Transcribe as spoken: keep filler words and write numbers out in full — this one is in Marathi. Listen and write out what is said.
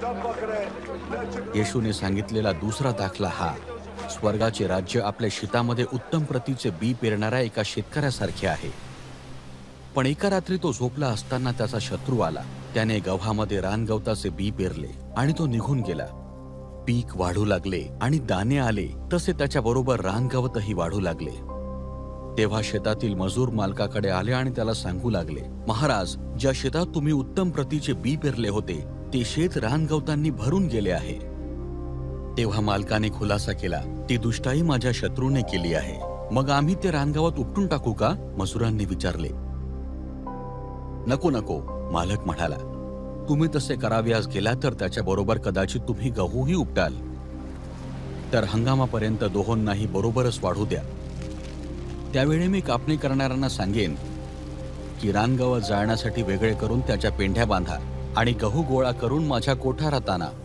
येशूने सांगितलेला दुसरा दाखला हा स्वर्गाचे राज्य आपल्या शेतामध्ये उत्तम प्रतीचे बी पेरणाऱ्या एका शेतकऱ्यासारखे आहे. पण एका रात्री तो झोपला असताना त्याचा शत्रू आला. त्याने गव्हामध्ये रानगवताचे बी पेरले आणि तो निघून गेला. पीक वाढू लागले आणि दाणे आले तसे त्याच्याबरोबर रानगवतही वाढू लागले. तेव्हा शेतातील मजूर मालकाकडे आले आणि त्याला सांगू लागले, महाराज, ज्या शेतात तुम्ही उत्तम प्रतीचे बी पेरले होते ते शेत रानगवतांनी भरून गेले आहे. तेव्हा मालकाने खुलासा केला, ती दुष्टाई माझ्या शत्रूने केली आहे. मग आम्ही ते रानगवत उपटून टाकू का? मजुरांनी विचारले. नको नको, मालक म्हणाला. तुम्ही तसे कराव्यास गेला तर त्याच्याबरोबर कदाचित तुम्ही गहूही उपटाल. तर हंगामापर्यंत दोहोंनाही बरोबरच वाढू द्या. त्यावेळी मी कापणी करणाऱ्यांना सांगेन की रानगवत जाळण्यासाठी वेगळे करून त्याच्या पेंढ्या बांधा आणि गहू गोळा करून माझ्या कोठारात आणा.